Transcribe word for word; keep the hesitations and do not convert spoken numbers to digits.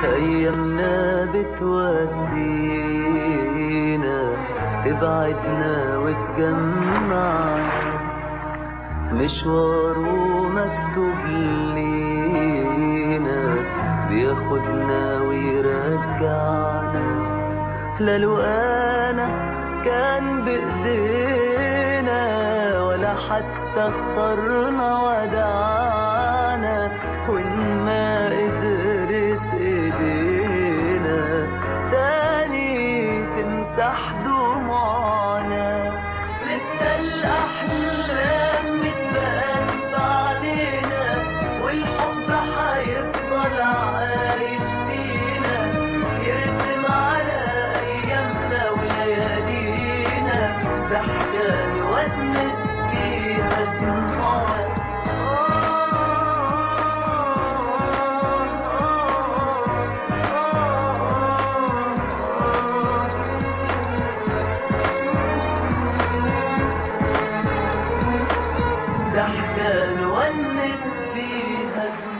أيامنا بتودينا تبعدنا وتجمعنا، مشواره مكتوب لينا بياخدنا ويرجعنا. لا لقانا كان بإيدينا ولا حتى اخترنا ودعنا، وإن ما قدرت إيدينا تاني تمسح دموعنا. لسه الأحلام متبقى علينا والحب حيفضل عايش فينا، يرسم على أيامنا وليالينا ضحكة نونس فيها دموعنا. ضحكة نونس فيها